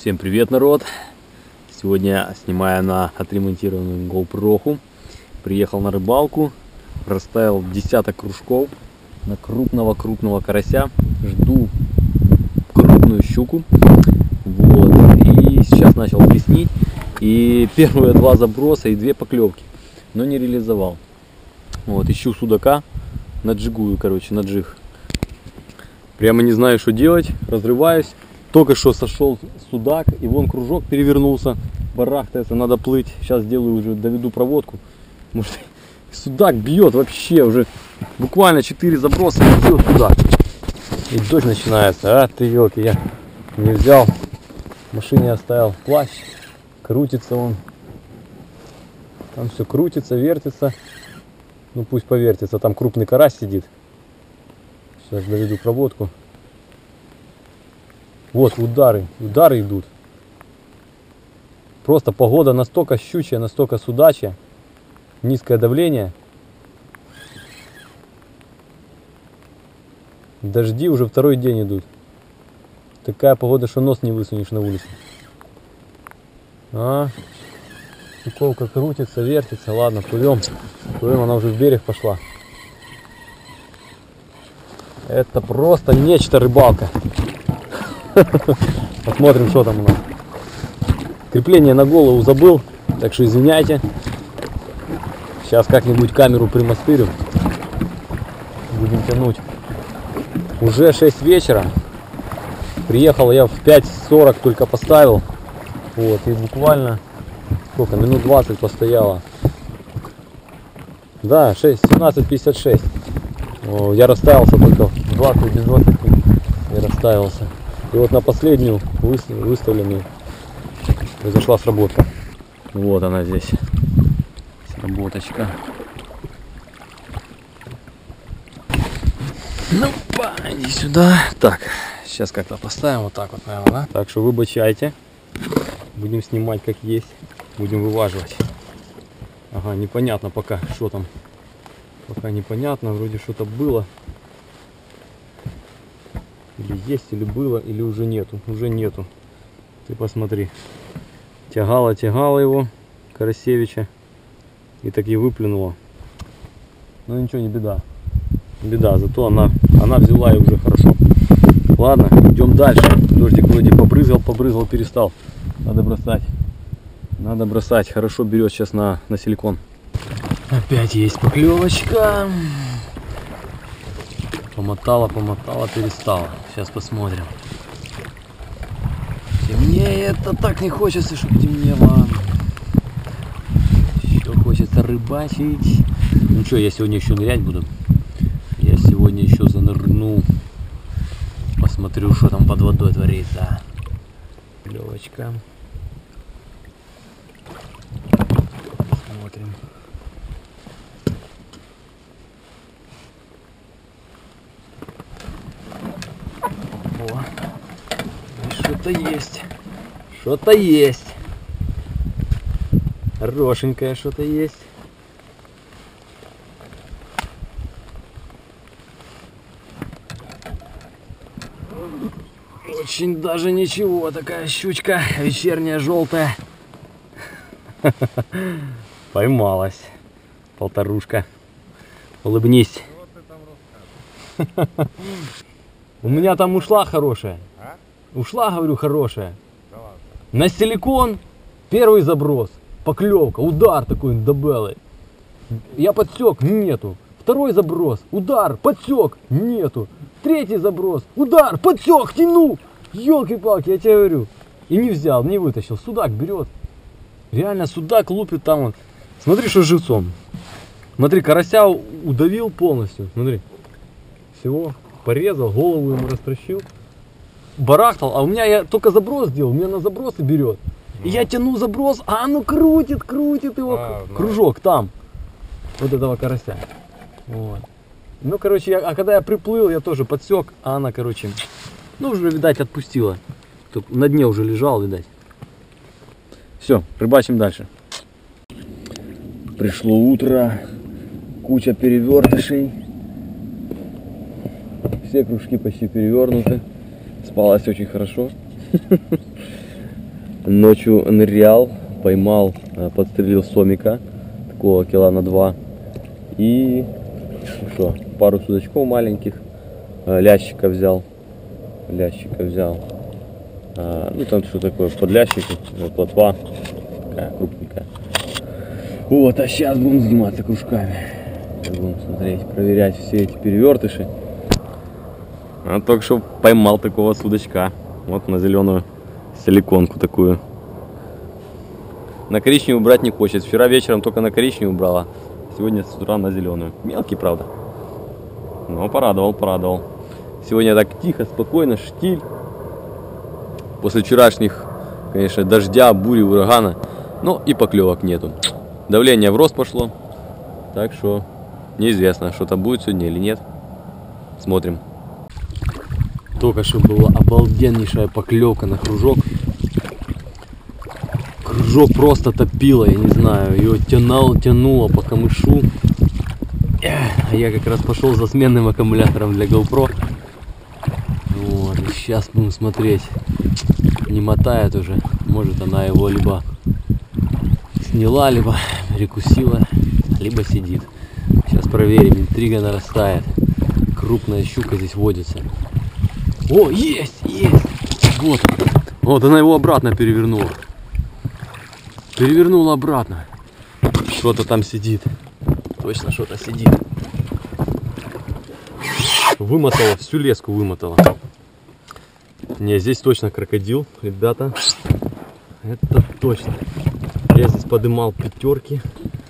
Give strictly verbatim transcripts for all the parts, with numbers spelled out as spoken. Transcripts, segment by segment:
Всем привет, народ! Сегодня снимаю на отремонтированную GoPro. Приехал на рыбалку, расставил десяток кружков на крупного-крупного карася. Жду крупную щуку. Вот. И сейчас начал плеснить. И первые два заброса и две поклевки, но не реализовал. Вот, ищу судака, наджигую, короче, на джиг. Прямо не знаю, что делать, разрываюсь. Только что сошел судак, и вон кружок перевернулся, барахтается, надо плыть. Сейчас сделаю уже, доведу проводку. Может, судак бьет вообще уже, буквально четыре заброса, бьет судак. И дождь начинается, а ты елки, я не взял, в машине оставил плащ, крутится он. Там все крутится, вертится. Ну пусть повертится, там крупный карась сидит. Сейчас доведу проводку. Вот удары, удары идут. Просто погода настолько щучья, настолько судачья. Низкое давление. Дожди уже второй день идут. Такая погода, что нос не высунешь на улице. А, штуковка крутится, вертится. Ладно, плывем. Плывем, она уже в берег пошла. Это просто нечто рыбалка. Посмотрим, что там у нас. Крепление на голову забыл, так что извиняйте. Сейчас как-нибудь камеру примастырю. Будем тянуть. Уже шесть вечера. Приехал я в пять сорок, только поставил. Вот, и буквально сколько, минут двадцать постояло. Да, шесть, семнадцать пятьдесят шесть. О, я расставился только в двадцать без двадцати. Я расставился. И вот на последнюю выставленную произошла сработка. Вот она здесь, сработочка. Ну-па, иди сюда. Так, сейчас как-то поставим вот так вот, наверное, да? Так что выбачайте. Будем снимать как есть. Будем вываживать. Ага, непонятно пока, что там. Пока непонятно, вроде что-то было. Или есть, или было, или уже нету. Уже нету. Ты посмотри. Тягала, тягала его, Карасевича. И так и выплюнула. Но ничего, не беда. Беда, зато она, она взяла и уже хорошо. Ладно, идем дальше. Дождик вроде побрызгал, побрызгал, перестал. Надо бросать. Надо бросать. Хорошо берет сейчас на, на силикон. Опять есть поклевочка. Помотала, помотала, перестала. Сейчас посмотрим. Темнеет, а так не хочется, чтобы темнело. Еще хочется рыбачить. Ну что, я сегодня еще нырять буду. Я сегодня еще занырну. Посмотрю, что там под водой творится. Клевочка. Смотрим. Что-то есть. Что-то есть. Хорошенькое что-то есть. Очень даже ничего. Такая щучка вечерняя, желтая. Поймалась. Полторушка. Улыбнись. У меня там ушла хорошая. Ушла, говорю, хорошая. На силикон первый заброс. Поклевка, удар такой дебелый. Я подсек, нету. Второй заброс, удар, подсек, нету. Третий заброс, удар, подсек, тяну. Ёлки-палки, я тебе говорю. И не взял, не вытащил. Судак берет. Реально судак лупит там вот. Смотри, что с живцом. Смотри, карася удавил полностью. Смотри. Всего порезал, голову ему растращил. Барахтал, а у меня я только заброс сделал, у меня на забросы берет. И я тяну заброс, а оно крутит, крутит его, а, кружок там. Вот этого карася. Вот. Ну, короче, я, а когда я приплыл, я тоже подсек, а она, короче, ну, уже, видать, отпустила. Тут на дне уже лежал, видать. Все, рыбачим дальше. Пришло утро, куча перевертышей. Все кружки почти перевернуты. Спалось очень хорошо. Ночью нырял, поймал, подстрелил сомика, такого кила на два. И что, пару судачков маленьких, лящика взял, лящика взял. А, ну там что такое, подлящик, плотва, такая крупненькая. Вот, а сейчас будем заниматься кружками. Будем смотреть, проверять все эти перевертыши. А только что поймал такого судачка. Вот на зеленую силиконку такую. На коричневую брать не хочет. Вчера вечером только на коричневую брала. Сегодня с утра на зеленую. Мелкий, правда. Но порадовал, порадовал. Сегодня так тихо, спокойно, штиль. После вчерашних, конечно, дождя, бури, урагана. Но и поклевок нету. Давление в рост пошло. Так что неизвестно, что-то будет сегодня или нет. Смотрим. Только что была обалденнейшая поклевка на кружок. Кружок просто топило, я не знаю. Ее тянул, тянуло по камышу. А я как раз пошел за сменным аккумулятором для GoPro. Вот, и сейчас будем смотреть. Не мотает уже. Может, она его либо сняла, либо перекусила, либо сидит. Сейчас проверим. Интрига нарастает. Крупная щука здесь водится. О, есть, есть. Вот. Вот она его обратно перевернула. Перевернула обратно. Что-то там сидит. Точно что-то сидит. Вымотала, всю леску вымотала. Не, здесь точно крокодил, ребята. Это точно. Я здесь подымал пятерки.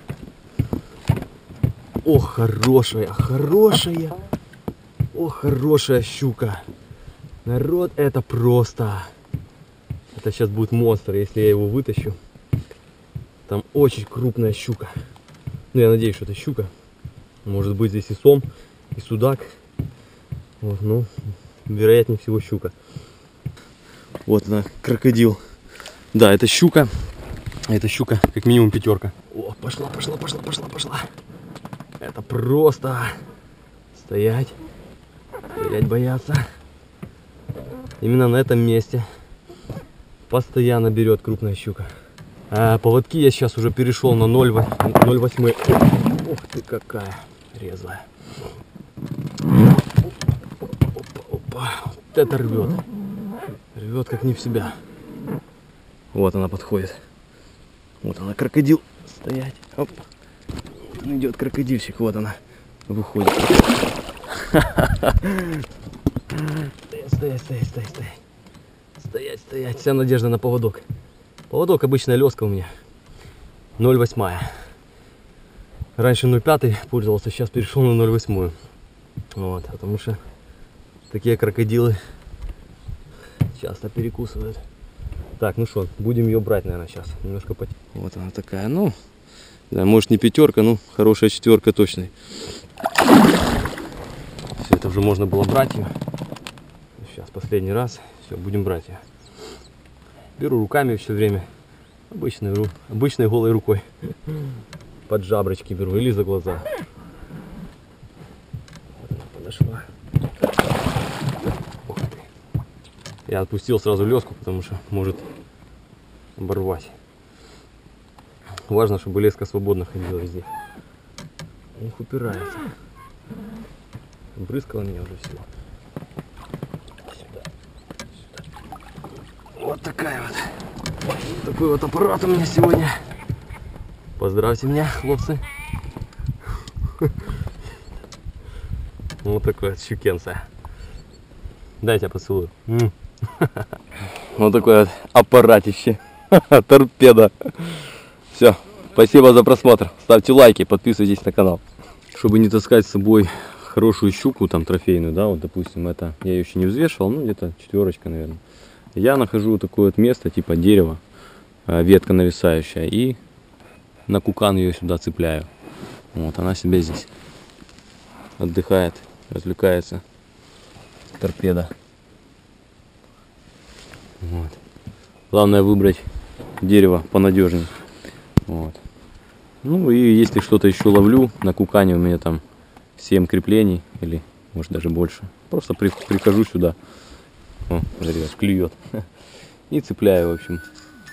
О, хорошая, хорошая. О, хорошая щука. Народ, это просто. Это сейчас будет монстр, если я его вытащу. Там очень крупная щука. Ну, я надеюсь, что это щука. Может быть, здесь и сом, и судак. Вот, ну, вероятнее всего щука. Вот она, крокодил. Да, это щука. Это щука, как минимум пятерка. О, пошла, пошла, пошла, пошла, пошла. Это просто. Стоять. Стоять, бояться. Именно на этом месте постоянно берет крупная щука. А поводки я сейчас уже перешел на ноль восемь. Ух ты, какая резвая. Опа, опа. Вот это рвет. Рвет как не в себя. Вот она подходит. Вот она, крокодил. Стоять. Оп. Вот он идет, крокодильщик. Вот она выходит. Стоять, стоять, стоять, стоять. Стоять, стоять. Вся надежда на поводок. Поводок обычная леска у меня. ноль восемь. Раньше ноль пять пользовался, сейчас перешел на ноль восемь. Вот, потому что такие крокодилы часто перекусывают. Так, ну что, будем ее брать, наверное, сейчас. Немножко потянуть. Вот она такая, ну, да, может не пятерка, ну, хорошая четверка точно. Все, это уже можно было брать ее. Сейчас последний раз. Все, будем брать ее. Беру руками все время. Обычной, ру... Обычной голой рукой. Под жаброчки беру или за глаза. Вот она подошла. Ух ты. Я отпустил сразу леску, потому что может оборвать. Важно, чтобы леска свободно ходила везде. Ух, упирается. Брызгала меня уже все. Вот такая вот. Такой вот аппарат у меня сегодня. Поздравьте меня, хлопцы. Вот такой вот щукенца. Дайте я поцелую. Вот такой вот аппаратище. Торпеда. Все. Спасибо за просмотр. Ставьте лайки, подписывайтесь на канал. Чтобы не таскать с собой хорошую щуку, там трофейную, да, вот допустим, это я ее еще не взвешивал, ну где-то четверочка, наверное. Я нахожу такое вот место, типа дерева, ветка нависающая, и на кукан ее сюда цепляю. Вот, она себе здесь отдыхает, развлекается. Торпеда. Вот. Главное выбрать дерево понадежнее. Вот. Ну и если что-то еще ловлю, на кукане у меня там семь креплений, или может даже больше. Просто при, прихожу сюда. О, ребят, клюет. И цепляю, в общем.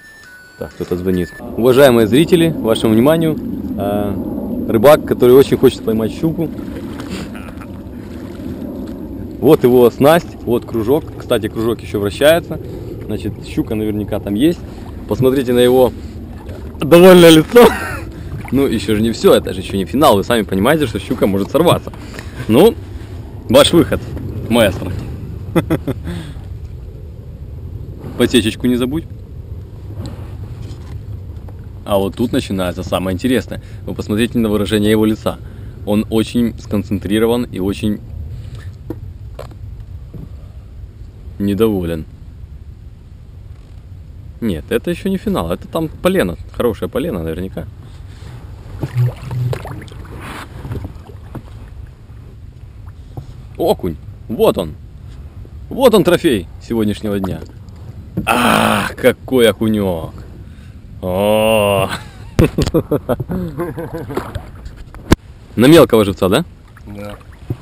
Так, кто-то звонит. Уважаемые зрители, вашему вниманию, э, рыбак, который очень хочет поймать щуку. Вот его снасть, вот кружок. Кстати, кружок еще вращается. Значит, щука наверняка там есть. Посмотрите на его довольное лицо. Ну, еще же не все, это же еще не финал. Вы сами понимаете, что щука может сорваться. Ну, ваш выход, маэстро. Подсечечку не забудь. А вот тут начинается самое интересное. Вы посмотрите на выражение его лица. Он очень сконцентрирован и очень недоволен. Нет, это еще не финал. Это там полено. Хорошее полено наверняка. Окунь. Вот он. Вот он трофей сегодняшнего дня. Ах, какой окунек. О, на мелкого живца, да? Да.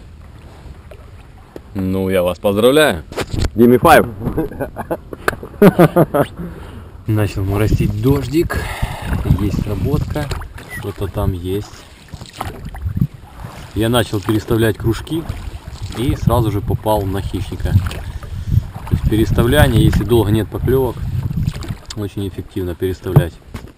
Ну, я вас поздравляю. Give me five. Начал моросить дождик. Есть работка. Что-то там есть. Я начал переставлять кружки и сразу же попал на хищника. То есть переставляние, если долго нет поклевок, очень эффективно переставлять.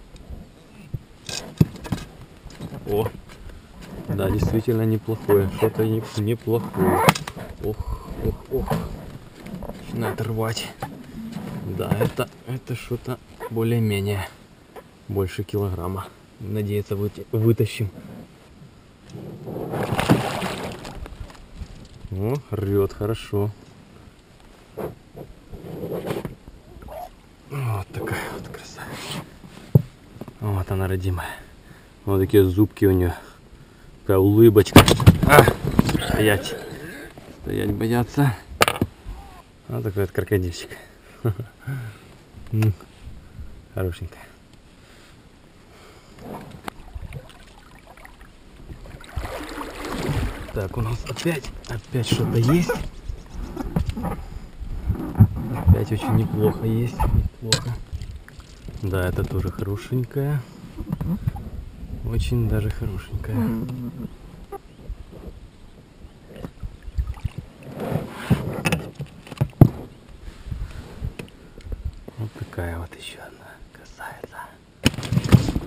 О, да, действительно неплохое. Что-то неплохое. Ох, ох, ох. Начинает рвать. Да, это, это что-то более-менее больше килограмма. Надеяться, вытащим. О, рвет хорошо. Вот такая вот красавица. Вот она, родимая. Вот такие зубки у нее. Такая улыбочка. А, стоять. Стоять бояться. Вот такой вот крокодильчик. Хорошенькая. Так, у нас опять, опять что-то есть. Опять очень неплохо есть. Неплохо. Да, это тоже хорошенькая. Очень даже хорошенькая. Вот такая вот еще одна красавица.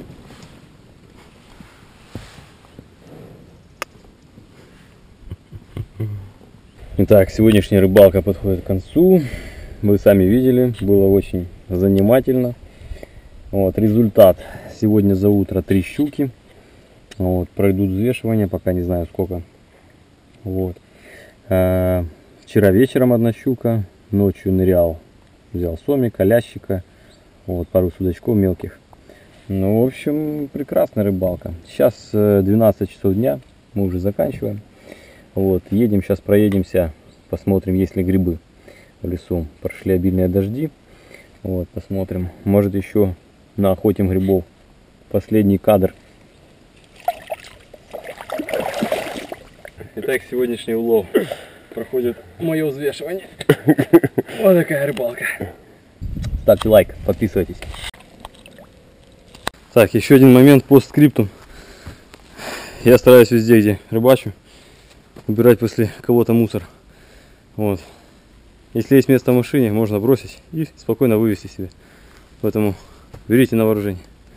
Итак, сегодняшняя рыбалка подходит к концу. Вы сами видели, было очень занимательно. Вот, результат. Сегодня за утро три щуки. Вот, пройдут взвешивания, пока не знаю сколько. Вот. А, вчера вечером одна щука, ночью нырял. Взял сомика, лящика, вот, пару судачков мелких. Ну, в общем, прекрасная рыбалка. Сейчас двенадцать часов дня, мы уже заканчиваем. Вот, едем, сейчас проедемся, посмотрим, есть ли грибы в лесу. Прошли обильные дожди. Вот, посмотрим. Может, еще наохотим грибов. Последний кадр. Итак, сегодняшний улов. Проходит мое взвешивание. Вот такая рыбалка. Ставьте лайк, подписывайтесь. Так, еще один момент по скрипту. Я стараюсь везде, где рыбачу, убирать после кого-то мусор. Вот. Если есть место в машине, можно бросить и спокойно вывести себе. Поэтому берите на вооружение.